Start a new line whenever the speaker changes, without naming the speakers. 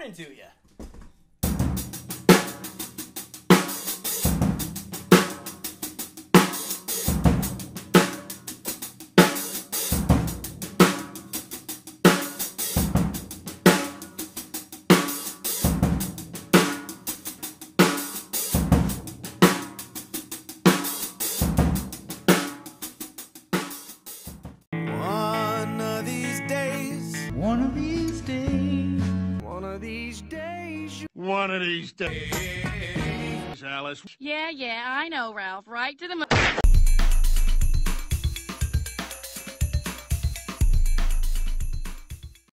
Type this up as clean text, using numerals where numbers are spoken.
listening to you.
One of these days.
One of these days.
One of these days, Alice.
Yeah, I know, Ralph. Right to the